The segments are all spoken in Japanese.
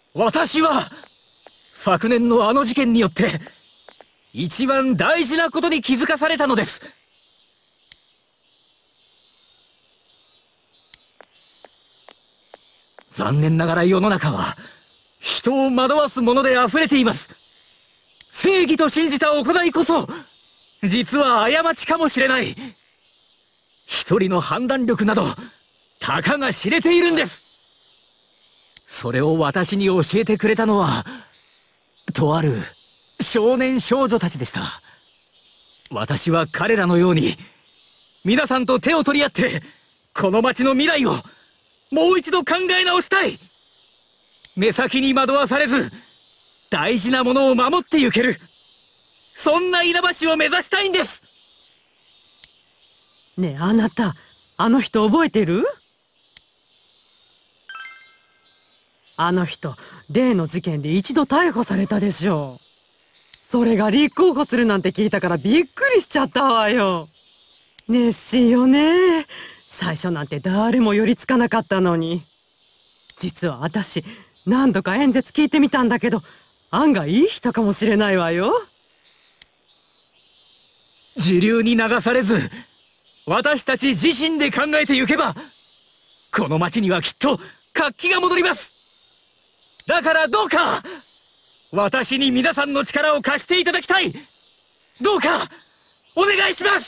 私は昨年のあの事件によって一番大事なことに気づかされたのです。残念ながら世の中は人を惑わすもので溢れています。正義と信じた行いこそ実は過ちかもしれない。一人の判断力などたかが知れているんです。それを私に教えてくれたのはとある少年少女たちでした。私は彼らのように皆さんと手を取り合ってこの町の未来をもう一度考え直したい。目先に惑わされず大事なものを守ってゆける、そんな稲葉市を目指したいんです。 ねえ、あなた、あの人覚えてる？あの人、例の事件で一度逮捕されたでしょう。それが立候補するなんて聞いたからびっくりしちゃったわよ。熱心よね。最初なんて誰も寄りつかなかったのに。実は私、何度か演説聞いてみたんだけど、案外いい人かもしれないわよ。 時流に流されず私たち自身で考えてゆけばこの町にはきっと活気が戻ります。だからどうか私に皆さんの力を貸していただきたい。どうかお願いします。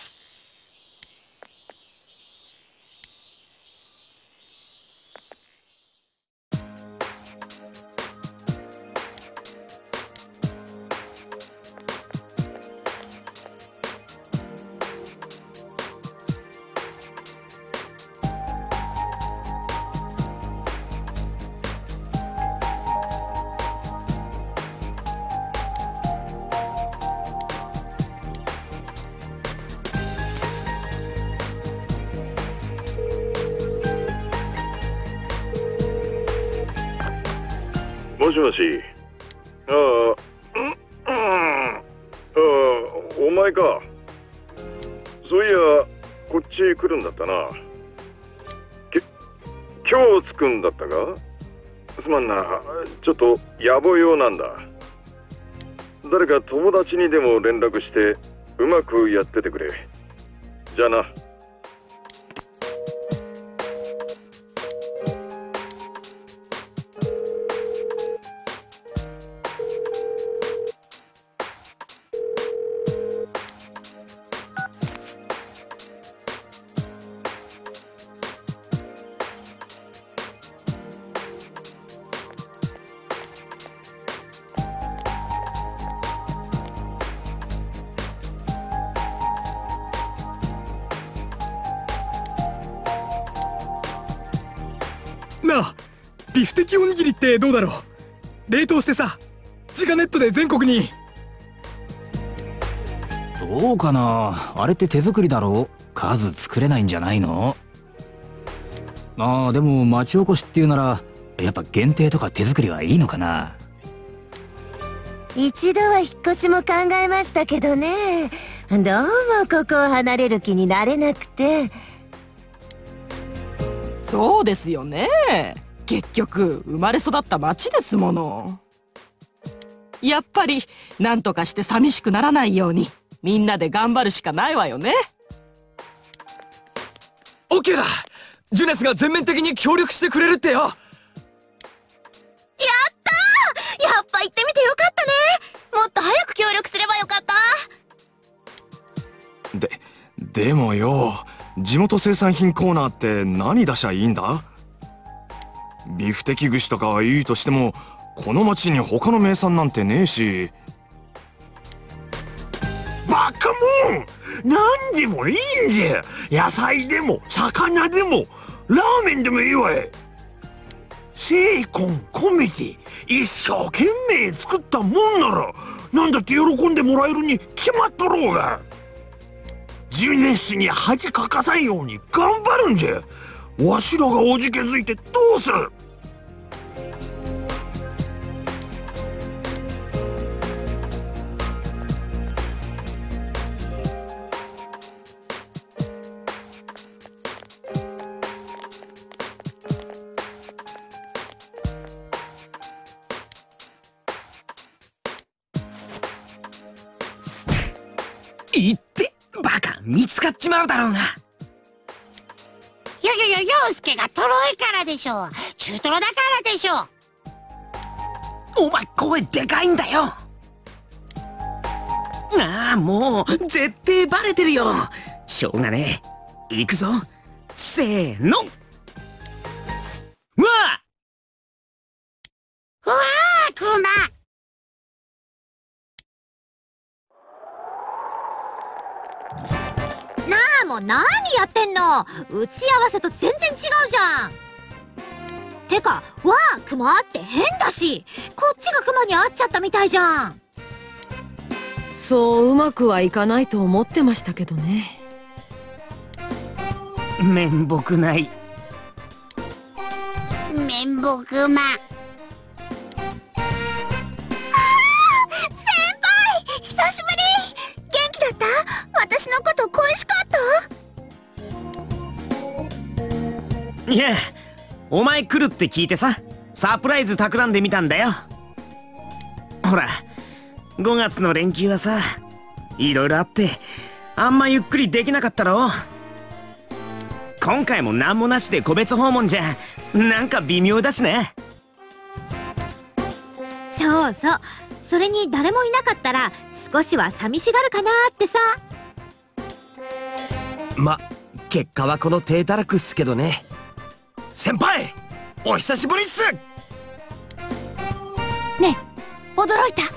もしもし。お前か。そういやこっち来るんだったな。今日着くんだったか。すまんな、ちょっと野暮用なんだ。誰か友達にでも連絡してうまくやっててくれ。じゃあな。 なあ、ビフテキおにぎりってどうだろう。冷凍してさ、自家ネットで全国に。 どうかな、あれって手作りだろう。数作れないんじゃないの。でも町おこしっていうならやっぱ限定とか手作りはいいのかな。 一度は引っ越しも考えましたけどね、どうもここを離れる気になれなくて。 そうですよね。結局生まれ育った町ですもの。やっぱり何とかして寂しくならないようにみんなで頑張るしかないわよね。 オッケーだ。ジュネスが全面的に協力してくれるってよ。 やったー、やっぱ行ってみてよかったね。もっと早く協力すればよかった。 でもよ、地元生産品コーナーって何出しゃいいんだ。ビフテキ串とかはいいとしてもこの町に他の名産なんてねえし。 バカもん、何でもいいんじゃ。野菜でも魚でもラーメンでもいいわい。精魂込めて一生懸命作ったもんなら何だって喜んでもらえるに決まっとろうが。ジュネスに恥かかさんように頑張るんじゃ。わしらがおじけづいてどうする。 見つかっちまうだろうが。 陽介がトロいからでしょ。中トロだからでしょ。 お前声でかいんだよ。ああ、もう絶対バレてるよ。しょうがねえ。行くぞ。せーの。うわあ、 うわー、クマ。 なあ、もう何やってんの。打ち合わせと全然違うじゃん。てか、わあ、クマって変だし、こっちがクマに会っちゃったみたいじゃん。 そううまくはいかないと思ってましたけどね。 面目ない。 面目クマ。 先輩、久しぶり。元気だった？私のこと恋しかった？ いや、お前来るって聞いてさ、サプライズ企んでみたんだよ。ほら、5月の連休はさ、いろいろあってあんまゆっくりできなかったろ。今回も何もなしで個別訪問じゃなんか微妙だしね。 そうそう、それに誰もいなかったら少しは寂しがるかなってさ。 ま、結果はこの低たらくっすけどね。先輩、お久しぶりっす。 ねえ、驚いた？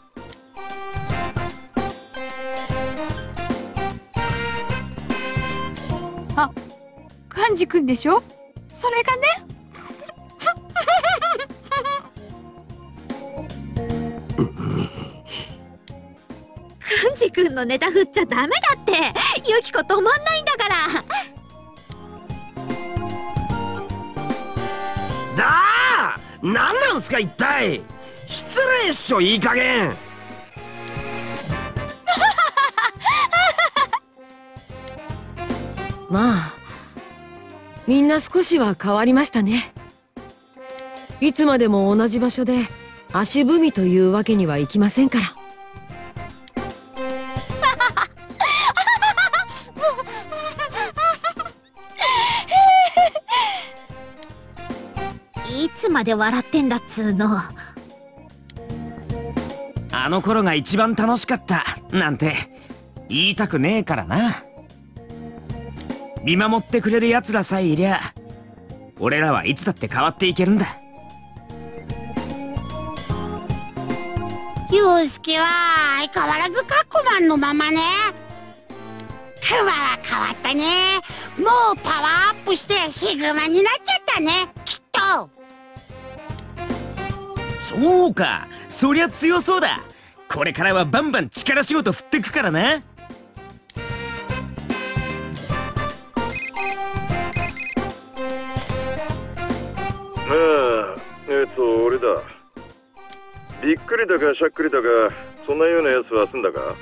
あ、寛治君でしょ。それがね。 寛治君のネタ振っちゃダメだって。ユキコ止まんないんだから。 だあ、なんなんすか一体。失礼っしょ、いい加減。 まあみんな少しは変わりましたね。いつまでも同じ場所で足踏みというわけにはいきませんから。 いつまで笑ってんだっつーの。 あの頃が一番楽しかったなんて言いたくねえからな。見守ってくれるやつらさえいりゃ俺らはいつだって変わっていけるんだ。 陽介は相変わらずカッコマンのままね。クマは変わったね。もうパワーアップしてヒグマになっちゃったね、きっと。 そうか、そりゃ強そうだ。これからはバンバン力仕事振ってくからな。 俺だ。びっくりだかしゃっくりだか、そんなようなやつは済んだか？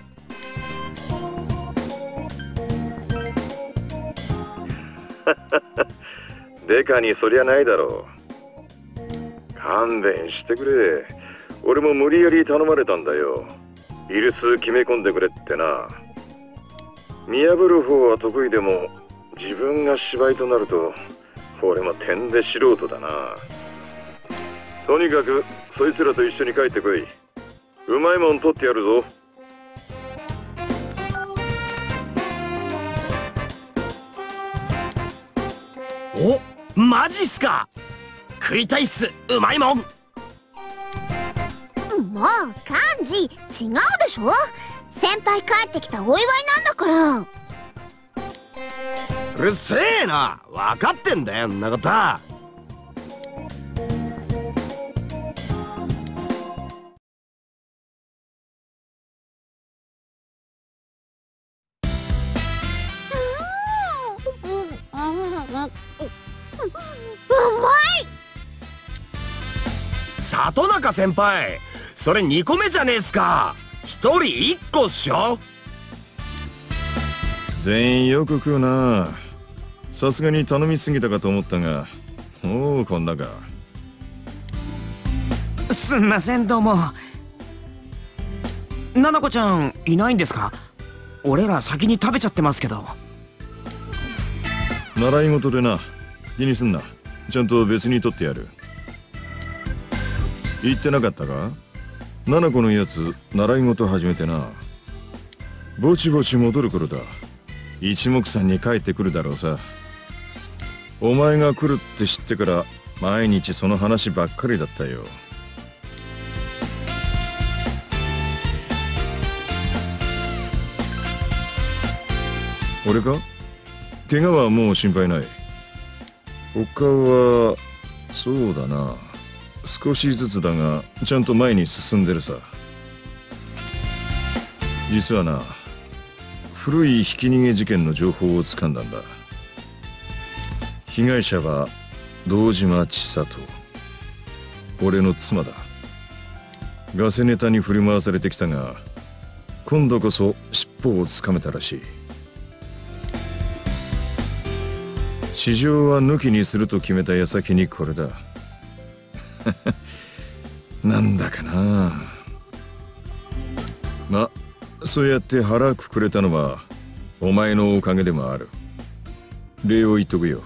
デカにそりゃないだろう。勘弁してくれ。俺も無理やり頼まれたんだよ。イルス決め込んでくれってな。見破る方は得意でも自分が芝居となると俺も点で素人だな。とにかくそいつらと一緒に帰ってこい。うまいもん取ってやるぞ。 お、マジっすか。食いたいっす、うまいもん。 もう幹事違うでしょ。先輩帰ってきたお祝いなんだから。 うるせえな、分かってんだよんなこと。 うまい。 里中先輩、それ2個目じゃねえっすか。1人1個っしょ。 全員よく食うな。さすがに頼みすぎたかと思ったが、おお、こんなか。 すんません、どうも。ななこちゃんいないんですか？ 俺ら先に食べちゃってますけど。 習い事でな、気にすんな。ちゃんと別に取ってやる。言ってなかったか？七子のやつ習い事始めてな。ぼちぼち戻る頃だ。一目散に帰ってくるだろうさ。お前が来るって知ってから毎日その話ばっかりだったよ。俺か？怪我はもう心配ない。他はそうだな、少しずつだがちゃんと前に進んでるさ。実はな、古いひき逃げ事件の情報をつかんだんだ。被害者は堂島千里、俺の妻だ。ガセネタに振り回されてきたが、今度こそ尻尾をつかめたらしい。市場は抜きにすると決めた矢先にこれだ。なんだかな。ま、そうやって腹くくれたのはお前のおかげでもある。礼を言っとくよ。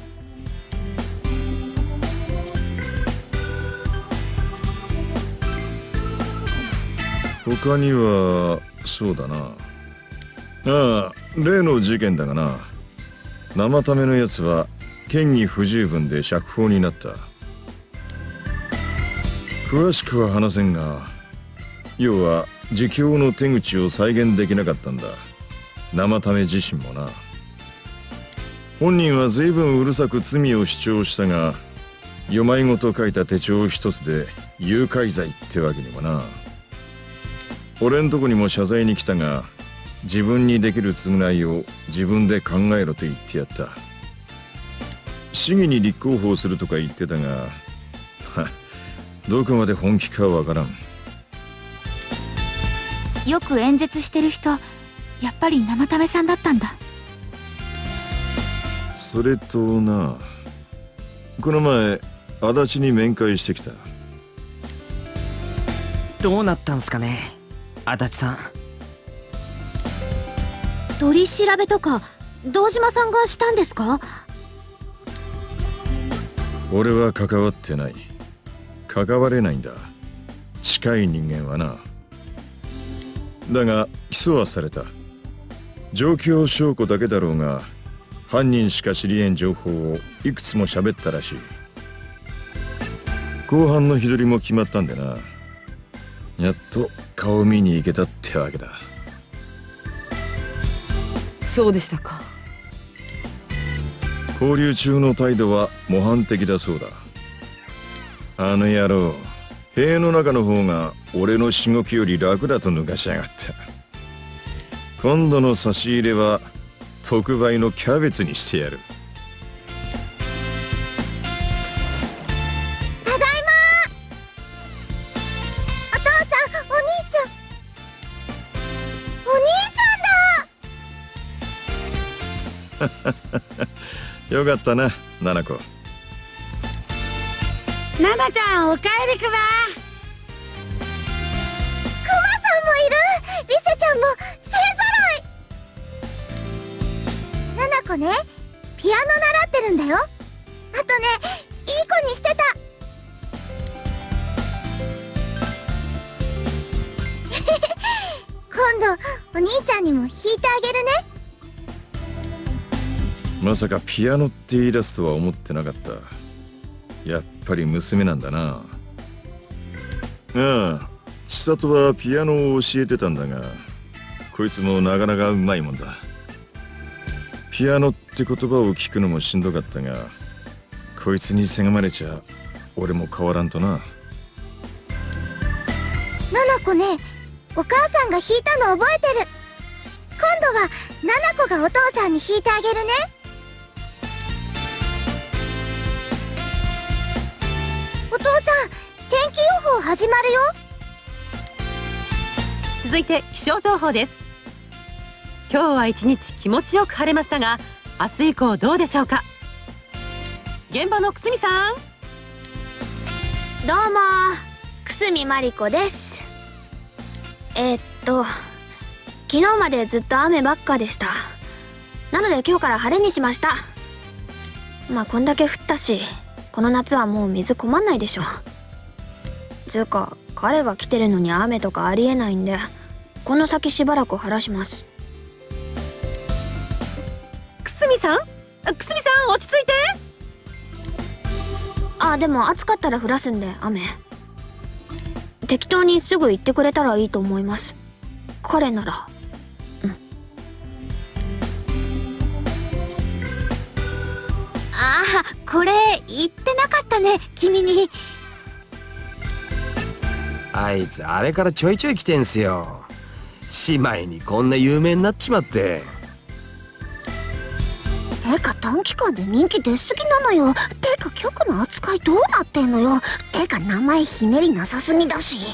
他にはそうだな。ああ、例の事件だがな、生為のやつは嫌疑不十分で釈放になった。詳しくは話せんが、要は自供の手口を再現できなかったんだ、生為自身もな。本人は随分うるさく罪を主張したが、世まいごと書いた手帳一つで誘拐罪ってわけにもな。俺んとこにも謝罪に来たが、自分にできる償いを自分で考えろと言ってやった。市議に立候補するとか言ってたが、どこまで本気かわからん。 よく演説してる人、やっぱり生為さんだったんだ。 それとな、この前足立に面会してきた。 どうなったんすかね、足立さん。 取り調べとか堂島さんがしたんですか？ 俺は関わってない。関われないんだ、近い人間はな。だが起訴はされた。状況証拠だけだろうが、犯人しか知りえん情報をいくつも喋ったらしい。公判の日取りも決まったんでな、やっと顔見に行けたってわけだ。 そうでしたか。 勾留中の態度は模範的だそうだ。あの野郎、塀の中の方が俺のしごきより楽だと抜かしやがった。今度の差し入れは特売のキャベツにしてやる。 ただいま。お父さん、お兄ちゃん。お兄ちゃんだ。 よかったな、七子。 ナナちゃん、おかえりくば。 クマさんもいる。リセちゃんも勢ぞろい。ナナコね、ピアノ習ってるんだよ。あとね、いい子にしてた。今度お兄ちゃんにも弾いてあげるね。 まさかピアノって言い出すとは思ってなかった。やっぱり娘なんだな。ああ、千里はピアノを教えてたんだが、こいつもなかなかうまいもんだ。ピアノって言葉を聞くのもしんどかったが、こいつにせがまれちゃ俺も変わらんとな。 ナナコね、お母さんが弾いたの覚えてる。今度はナナコがお父さんに弾いてあげるね。お父さん、天気予報始まるよ。 続いて気象情報です。今日は一日気持ちよく晴れましたが、明日以降どうでしょうか。現場の久住さん。 どうも、久住真理子です。 昨日までずっと雨ばっかでした。なので今日から晴れにしました。まあこんだけ降ったし、この夏はもう水困んないでしょ。つうか彼が来てるのに雨とかありえないんで、この先しばらく晴らします。 くすみさん、落ち着いて。 あ、でも暑かったら降らすんで雨。適当にすぐ行ってくれたらいいと思います。彼なら。 ああ、これ言ってなかったね、君に。 あいつあれからちょいちょい来てんすよ。姉妹にこんな有名になっちまって。 てか短期間で人気出すぎなのよ。てか局の扱いどうなってんのよ。てか名前ひねりなさすぎだし。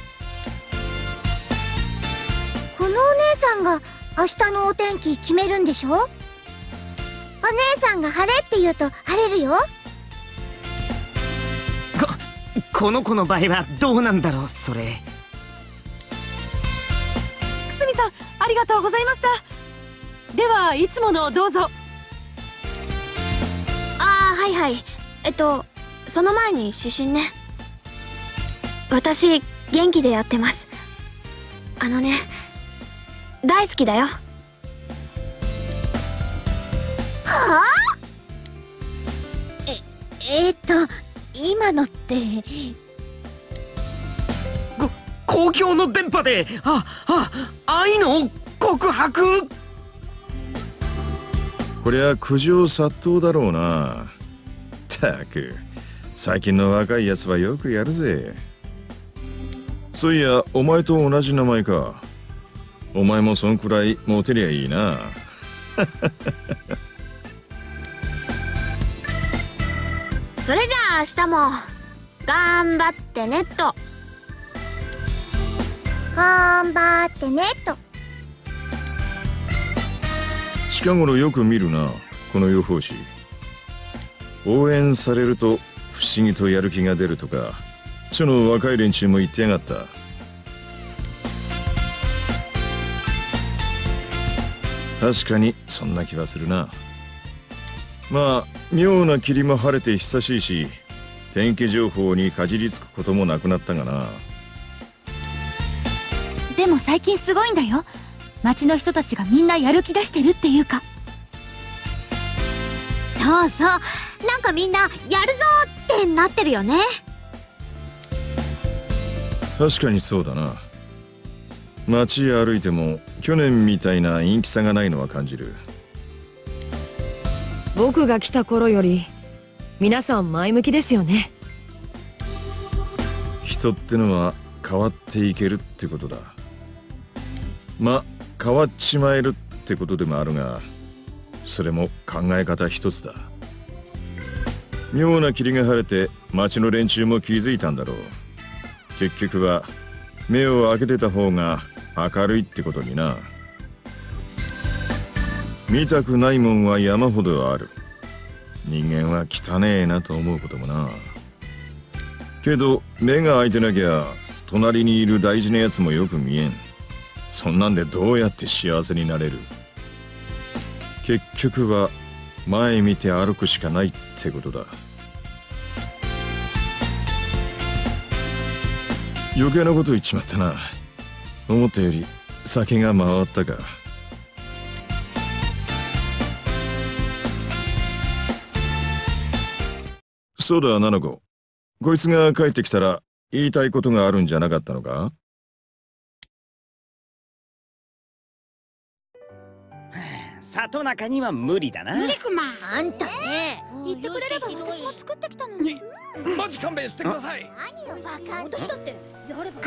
このお姉さんが明日のお天気決めるんでしょ。お姉さんが晴れって言うと晴れるよ。 この子の場合はどうなんだろう。それ、 くすみさん、ありがとうございました。ではいつものどうぞ。 はいはい。その前に指針ね。私元気でやってます。大好きだよ。 はあ？ 今のって公共の電波で愛の告白。 こりゃ苦情殺到だろうな。ったく最近の若いやつはよくやるぜ。そういやお前と同じ名前か。お前もそんくらいモテりゃいいな。 それじゃあ明日も頑張ってねっと。 頑張ってねと。 近頃よく見るな、この予報士。応援されると不思議とやる気が出るとか、その若い連中も言ってやがった。確かにそんな気はするな。まあ妙な霧も晴れて久しいし、天気情報にかじりつくこともなくなったがな。 でも最近すごいんだよ。町の人たちがみんなやる気出してるっていうか。 そうそう、なんかみんなやるぞってなってるよね。 確かにそうだな。街歩いても去年みたいな陰気さがないのは感じる。 僕が来た頃より皆さん前向きですよね。 人ってのは変わっていけるってことだ。ま、変わっちまえるってことでもあるが、それも考え方一つだ。妙な霧が晴れて町の連中も気づいたんだろう。結局は目を開けてた方が明るいってことにな。見たくないもんは山ほどある。人間は汚えなと思うこともな。けど目が開いてなきゃ隣にいる大事なやつもよく見えん。そんなんでどうやって幸せになれる。結局は前見て歩くしかないってことだ。余計なこと言っちまったな。思ったより酒が回ったか。そうだ、ナナコ。こいつが帰ってきたら言いたいことがあるんじゃなかったのか？ 里中には無理だな。 無理くま。 あんたね、言ってくれれば私も作ってきたのに。 マジ勘弁してください。 何よバカ。私だってやれば。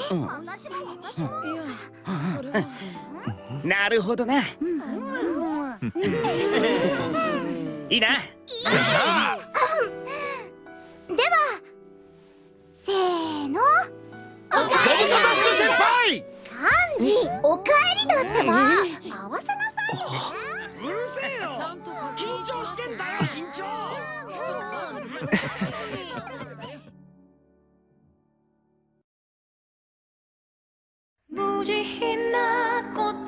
なるほどな。いいな。 ではせーの。 ご無沙汰して先輩。 漢字おかえりだってば。合わせなさいよ。 うるせえよ。緊張してんだよ、緊張。 無慈悲なこと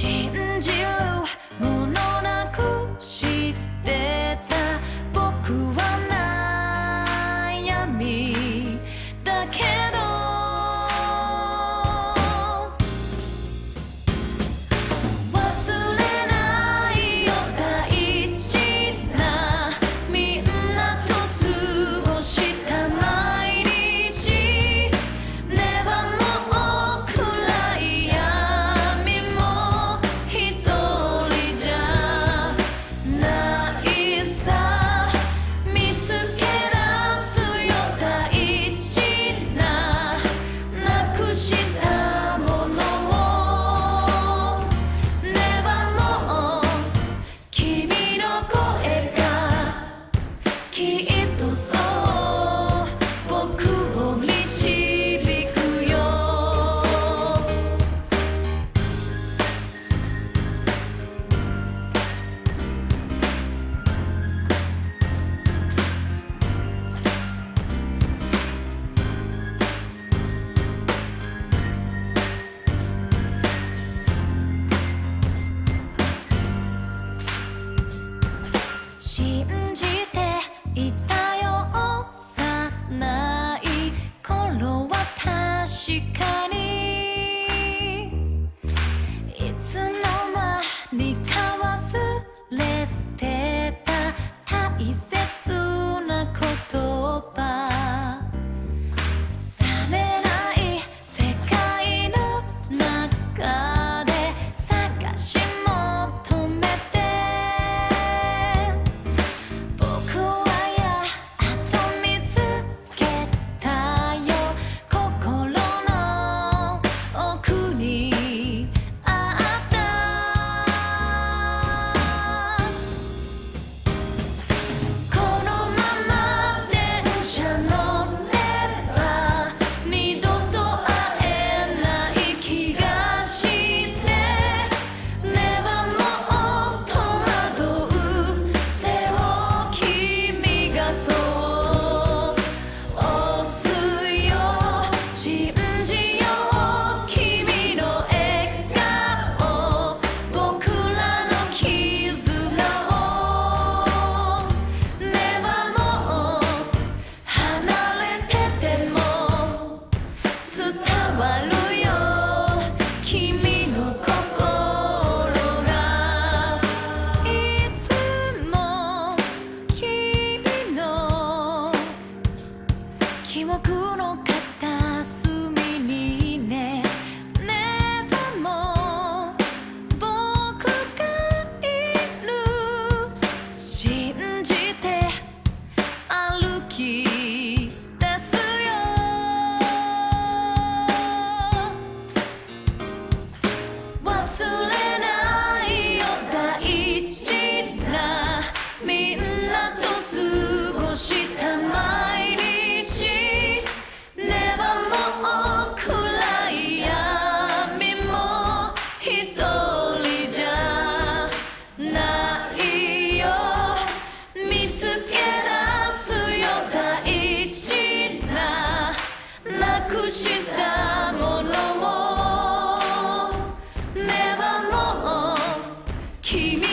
君